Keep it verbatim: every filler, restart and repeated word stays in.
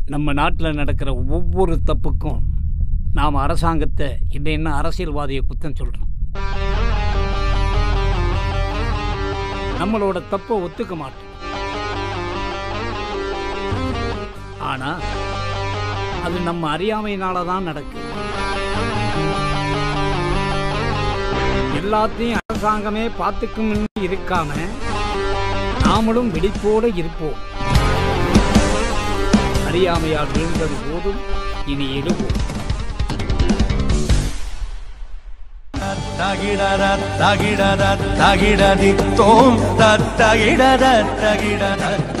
நம்ம நாட்டில் நடக்கிற ஒவ்வொரு தப்புக்கும் நாம் அரசாங்கத்தை இல்லைன்னா அரசியல்வாதியை குத்தம் சொல்கிறோம். நம்மளோட தப்பை ஒத்துக்க மாட்டோம். ஆனால் அது நம்ம அறியாமையினால தான் நடக்குது. எல்லாத்தையும் அரசாங்கமே பார்த்துக்கும்னு இருக்காம நாமளும் விழிப்போடு இருப்போம். அறியாமையால் விழுந்தது போதும், இனி எழுவோம். தகிடர தகிடர தகிடதி தோம் தகிடர தகிடர